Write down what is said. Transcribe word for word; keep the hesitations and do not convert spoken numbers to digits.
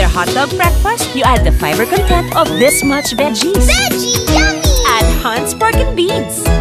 hot dog breakfast, you add the fiber content of this much veggies. Veggie! Yummy! Add Hunt's pork and beans.